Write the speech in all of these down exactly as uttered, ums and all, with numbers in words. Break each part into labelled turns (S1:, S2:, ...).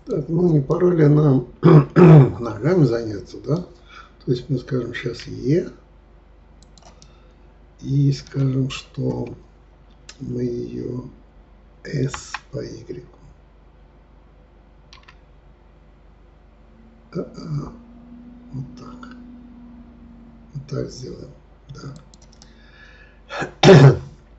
S1: Так, ну не пора ли нам ногами заняться, да? То есть мы скажем сейчас Е и скажем, что мы ее S по Y. А-а. Вот так. Вот так сделаем. Да.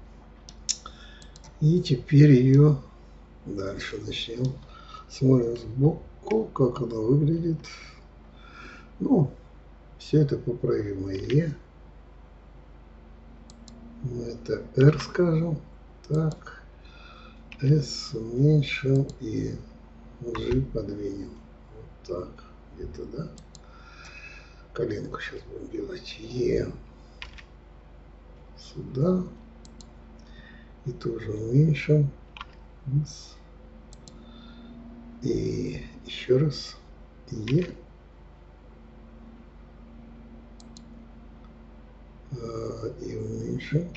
S1: И теперь ее дальше начнем. Смотрим сбоку, как она выглядит. Ну, все это поправимо. Е. Мы это R скажем. Так. S уменьшим и G подвинем. Вот так. Где-то, да? Коленку сейчас будем делать. Е. Сюда. И тоже уменьшим. И еще раз. Е. И уменьшим.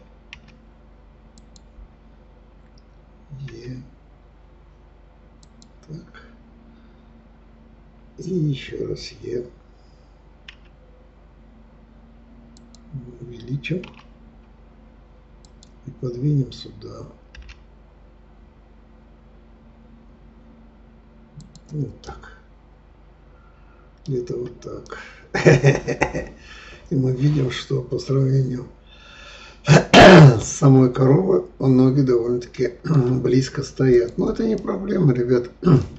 S1: Е. Так. И еще раз Е. Увеличим. И подвинем сюда. Вот так. Где-то вот так. И мы видим, что по сравнению с самой коровой ноги довольно-таки близко стоят. Но это не проблема, ребят.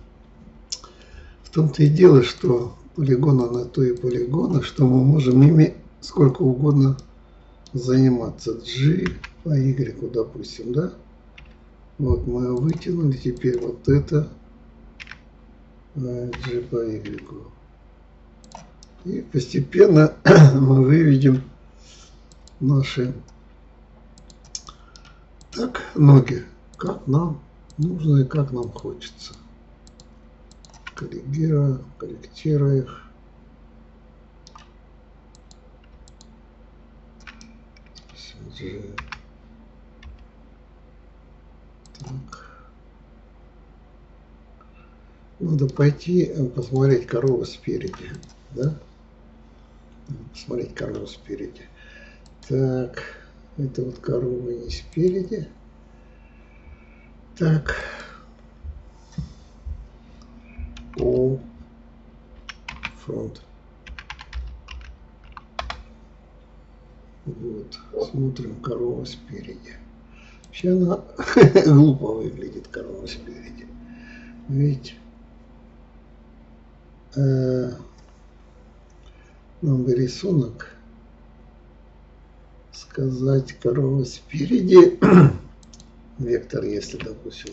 S1: В том-то и дело, что полигона на то и полигона, что мы можем ими сколько угодно заниматься. G по Y, допустим, да? Вот мы его вытянули, теперь вот это G по Y. И постепенно мы выведем наши так ноги, как нам нужно и как нам хочется. Коррегируя, корректируя их. Так. Надо пойти посмотреть корову спереди, да? Посмотреть корову спереди. Так, это вот корова не спереди. Так. О, фронт. Вот, смотрим корову спереди. Вообще она глупо выглядит, корова спереди. Видите? Э, нам бы рисунок сказать корова спереди. Вектор, если, допустим,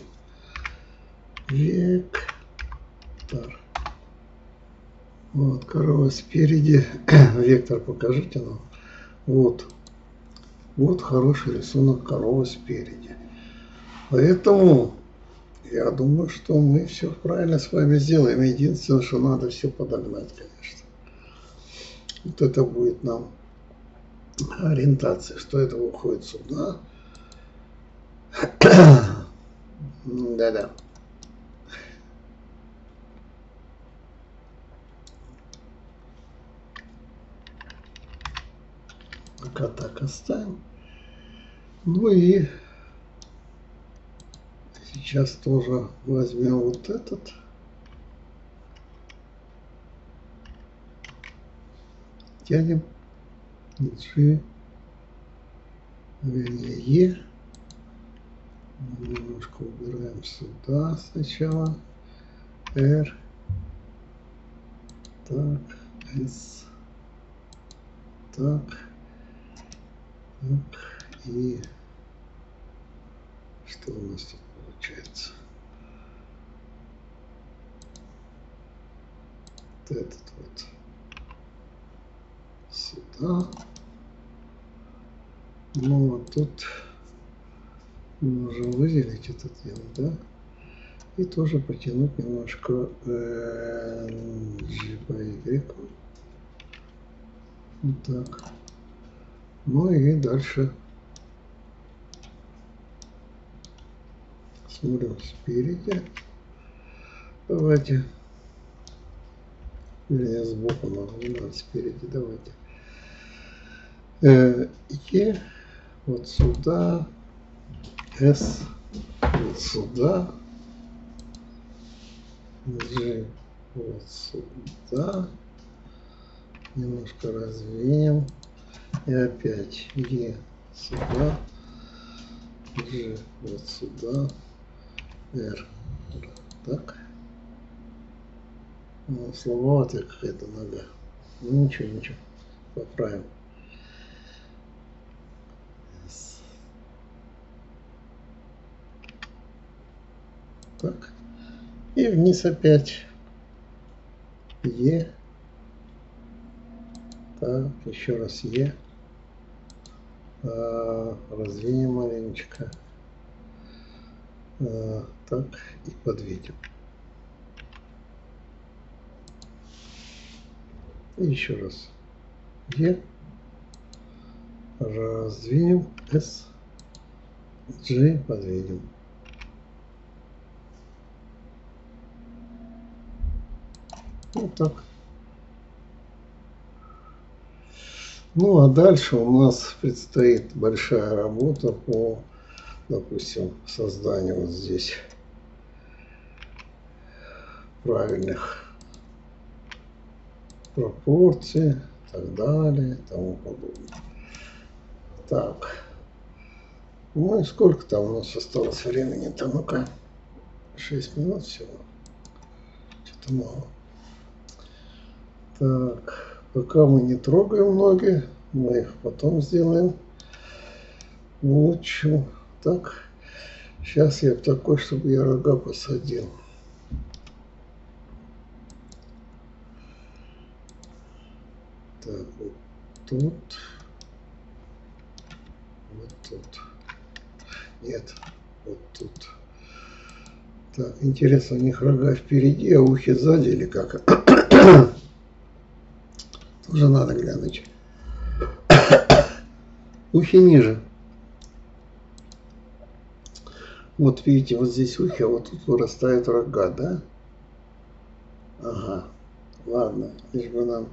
S1: вектор. Вот, корова спереди. Вектор покажите нам. Вот. Вот хороший рисунок коровы спереди. Поэтому я думаю, что мы все правильно с вами сделаем. Единственное, что надо все подогнать, конечно. Вот это будет нам ориентация, что это уходит сюда. Да-да. Пока так оставим. Ну и сейчас тоже возьмем вот этот. Тянем. G. Вернее, E. Немножко убираем сюда сначала. R. Так. S. Так. Так. И что у нас тут получается? Вот этот вот сюда. Ну вот тут мы можем выделить этот дело, да? И тоже потянуть немножко G по Y. Вот так. Ну и дальше смотрим спереди. Давайте. Вернее, сбоку нам не надо, спереди. Давайте. Э, Е вот сюда. С вот сюда. G вот сюда. Немножко развеем. И опять Е сюда. G вот сюда. R. Так. Ну, слабоватая какая-то нога. Ну ничего, ничего. Поправим. Так. И вниз опять. Е. Так, еще раз Е. А, развеем маленечко. А, так, и подведем. И еще раз. Е. Раздвинем. С. G. Подведем. Вот так. Ну а дальше у нас предстоит большая работа по, допустим, созданию вот здесь правильных пропорций и так далее и тому подобное. Так. Ну и сколько там у нас осталось времени-то? Ну-ка. шесть минут всего. Что-то мало. Так. Пока мы не трогаем ноги, мы их потом сделаем лучше. Так. Сейчас я такой, чтобы я рога посадил. Так, вот тут. Вот тут. Нет, вот тут. Так, интересно, у них рога впереди, а ухи сзади или как? Тоже надо глянуть. Ухи ниже. Вот видите, вот здесь ухи, а вот тут вырастают рога, да? Ага. Ладно, лишь бы нам...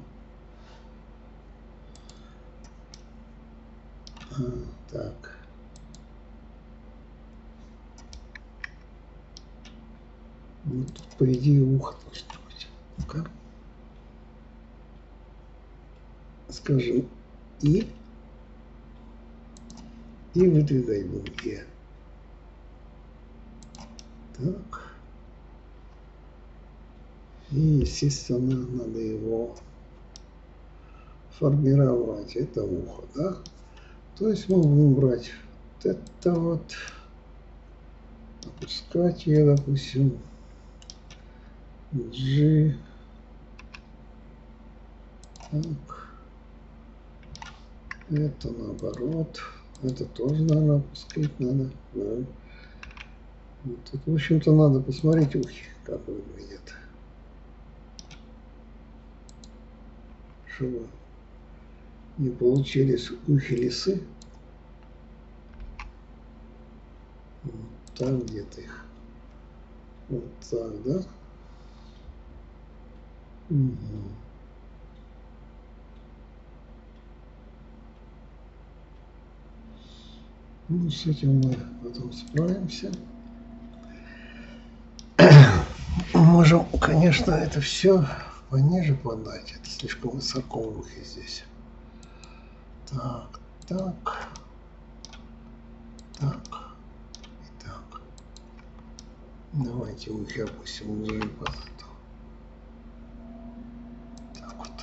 S1: А, так. Ну, тут, по идее, ухо должно быть. Ну-ка. Скажем И. И выдвигаем Е. Так. И, естественно, надо его формировать. Это ухо, да? То есть мы будем брать вот это вот, опускать ее, допустим, G. Так. Это наоборот. Это тоже, наверное, опускать надо. Да. Тут, в общем-то, надо посмотреть ухи, как выглядят. Чтобы не получились ухи лисы. Вот так где-то их. Вот так, да? Угу. Ну, с этим мы потом справимся. Можем, конечно, это все пониже подать. Это слишком высоко ухи здесь. Так, так, так и так. Давайте ухи опустим ниже под это. Так вот.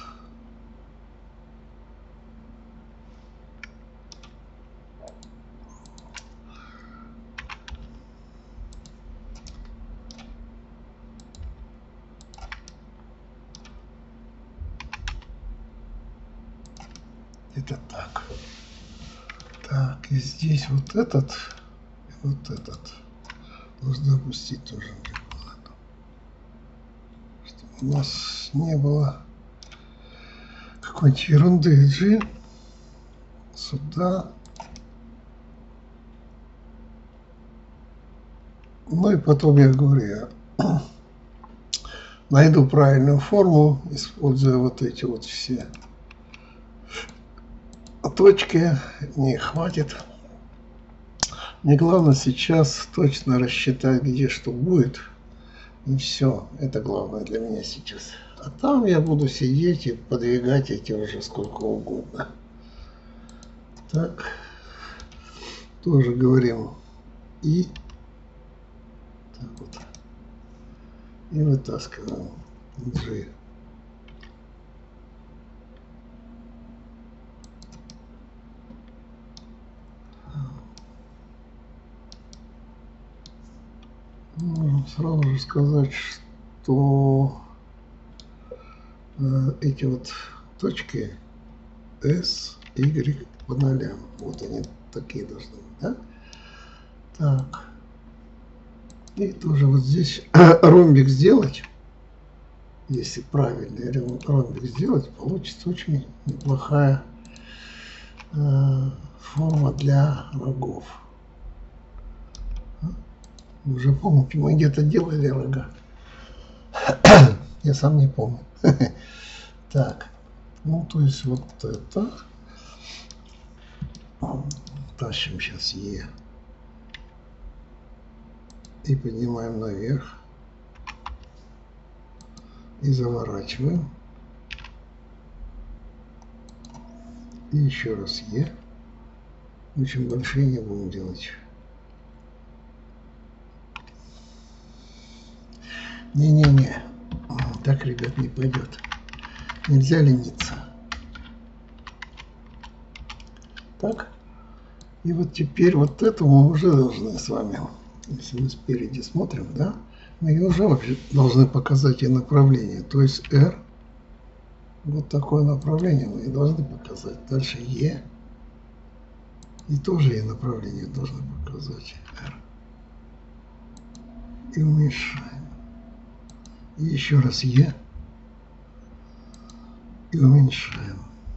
S1: Это так. Так, и здесь вот этот, и вот этот. Нужно опустить тоже плану. Чтобы у нас не было какой-нибудь ерунды. G. Сюда. Ну и потом я говорю, я найду правильную форму, используя вот эти вот все точки. Не хватит. Мне главное сейчас точно рассчитать, где что будет. И все. Это главное для меня сейчас. А там я буду сидеть и подвигать эти уже сколько угодно. Так. Тоже говорим. И так вот. И вытаскиваем G. Можем сразу же сказать, что э, эти вот точки S, Y по нолям. Вот они такие должны быть, да? Так. И тоже вот здесь ромбик сделать. Если правильный ромбик сделать, получится очень неплохая э, форма для рогов. Уже помните, мы где-то делали рога. Я сам не помню. Так. Ну, то есть вот это. Тащим сейчас Е. И поднимаем наверх. И заворачиваем. И еще раз Е. Очень большие не будем делать. Не-не-не. Так, ребят, не пойдет. Нельзя лениться. Так. И вот теперь вот это мы уже должны с вами, если мы спереди смотрим, да, мы уже вообще должны показать и направление. То есть R. Вот такое направление мы и должны показать. Дальше E. И тоже и направление должны показать. R. И уменьшаем. И еще раз Е. И уменьшаем.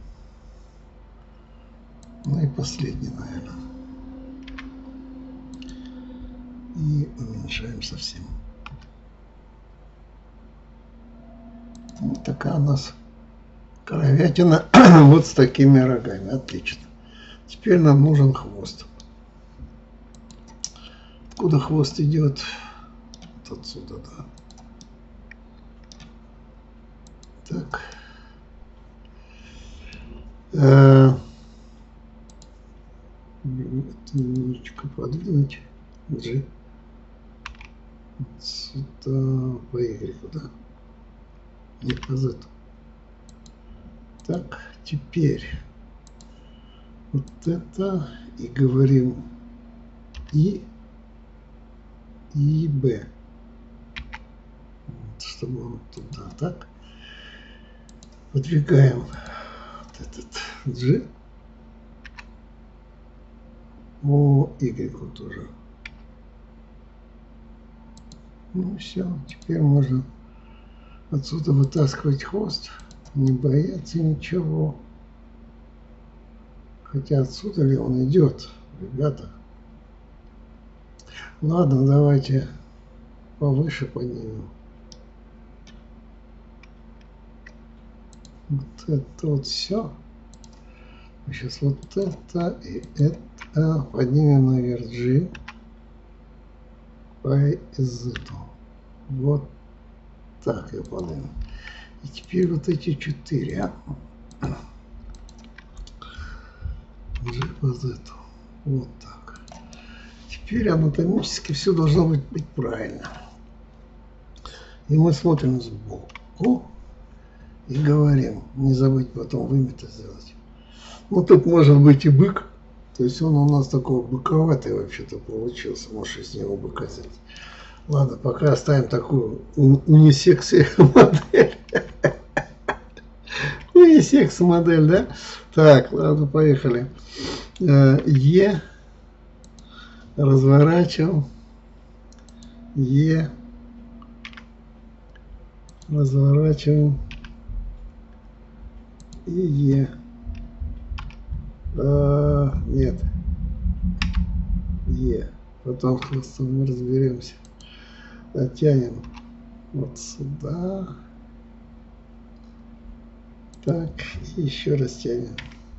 S1: Ну и последний, наверное. И уменьшаем совсем. Вот такая у нас коровятина вот с такими рогами. Отлично. Теперь нам нужен хвост. Откуда хвост идет? Вот отсюда, да. Так. Э, немножечко подвинуть. G. Сюда по Y, да? Нет, по Z. Так, теперь вот это и говорим И и Б. Вот, чтобы он туда, так. Выдвигаем вот этот G. О, Y тоже. Ну все, теперь можно отсюда вытаскивать хвост, не бояться ничего. Хотя отсюда ли он идет, ребята? Ладно, давайте повыше поднимем. Вот это вот все. Сейчас вот это и это поднимем наверх G по Z. Вот так я подниму. И теперь вот эти четыре. G по Z. Вот так. Теперь анатомически все должно быть, быть правильно. И мы смотрим сбоку и говорим, не забыть потом вымета сделать. Ну тут может быть и бык, то есть он у нас такой быковатый вообще-то получился, может из него быка сделать. Ладно, пока оставим такую унисекс модель. Унисекс модель, да? Так, ладно, поехали. Е. Разворачиваем. Е. Разворачиваем. И Е. А, нет. Е. Потом хвостом мы разберемся. Оттянем. Вот сюда. Так, и еще раз тянем.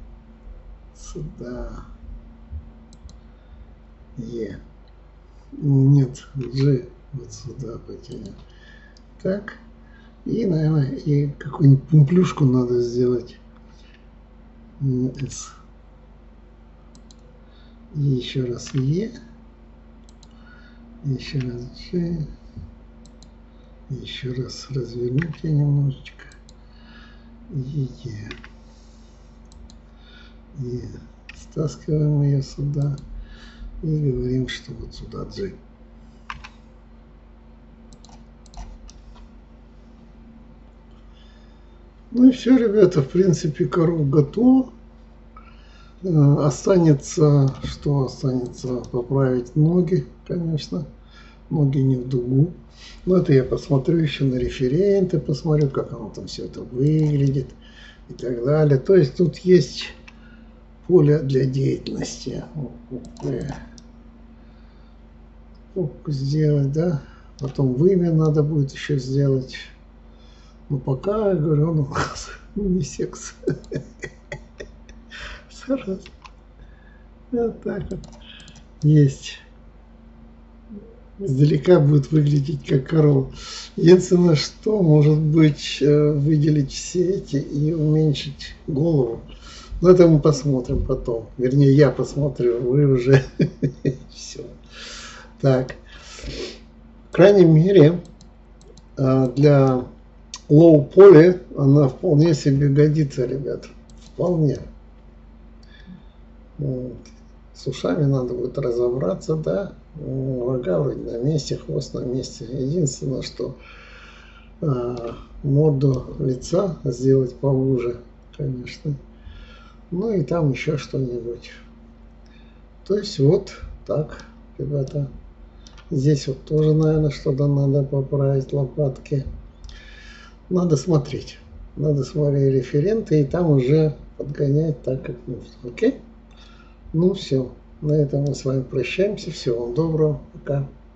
S1: Сюда. Е. Нет, G. Вот сюда потянем. Так. И, наверное, и какую-нибудь пумплюшку надо сделать. S. И еще раз Е. Еще раз G. Еще раз развернуть я немножечко. И Е. И стаскиваем ее сюда. И говорим, что вот сюда G. Ну и все, ребята, в принципе, коров готово. Останется, что останется, поправить ноги, конечно. Ноги не в дугу. Но это я посмотрю еще на референты, посмотрю, как оно там все это выглядит и так далее. То есть тут есть поле для деятельности. Сделать, да. Потом вымя надо будет еще сделать. Но пока, я говорю, он у нас не секс. Сразу. Вот так вот. Есть. Издалека будет выглядеть как корова. Единственное, что может быть, выделить все эти и уменьшить голову. Но это мы посмотрим потом. Вернее, я посмотрю, вы уже все. Так. В крайней мере, для лоу поли она вполне себе годится, ребят. Вполне. Вот. С ушами надо будет разобраться, да. Рога вроде на месте, хвост на месте. Единственное, что а, морду лица сделать поуже, конечно. Ну и там еще что-нибудь. То есть вот так, ребята. Здесь вот тоже, наверное, что-то надо поправить, лопатки. Надо смотреть. Надо смотреть референты и там уже подгонять так, как нужно. Окей? Ну все. На этом мы с вами прощаемся. Всего вам доброго. Пока.